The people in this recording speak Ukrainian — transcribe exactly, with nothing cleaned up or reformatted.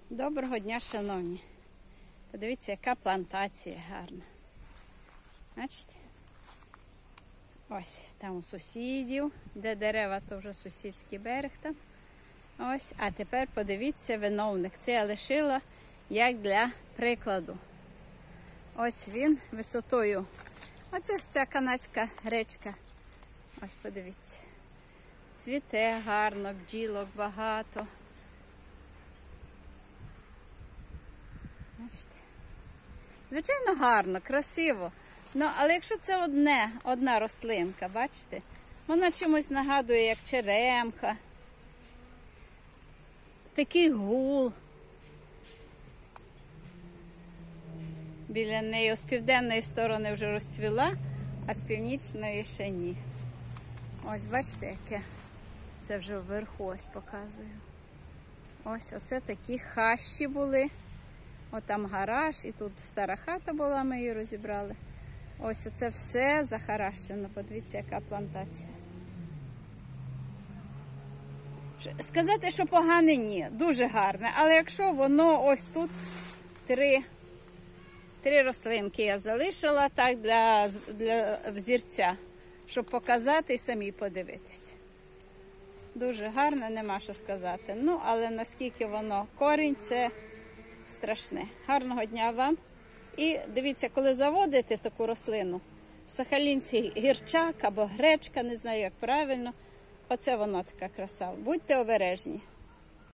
Доброго дня, шановні. Подивіться, яка плантація гарна. Бачите? Ось, там у сусідів, де дерева, то вже сусідський берег там. Ось, а тепер подивіться виновник. Це я лишила як для прикладу. Ось він висотою. Оце ж ця канадська речка. Ось подивіться. Цвіте гарно, бджілок багато. Бачите? Звичайно, гарно, красиво. Ну, але якщо це одне, одна рослинка, бачите, вона чимось нагадує, як черемха, такий гул. Біля неї з південної сторони вже розцвіла, а з північної ще ні. Ось, бачите, яке? Це вже вверху ось показую. Ось, оце такі хащі були. Ось там гараж, і тут стара хата була, ми її розібрали. Ось оце все захаращено. Подивіться, яка плантація. Сказати, що погане, ні. Дуже гарне. Але якщо воно ось тут три, три рослинки я залишила, так для, для взірця, щоб показати і самі подивитись. Дуже гарне, нема що сказати. Ну, але наскільки воно корінь, це страшне. Гарного дня вам. І дивіться, коли заводите таку рослину, сахалінський гірчак або гречка, не знаю як правильно, оце воно така краса. Будьте обережні.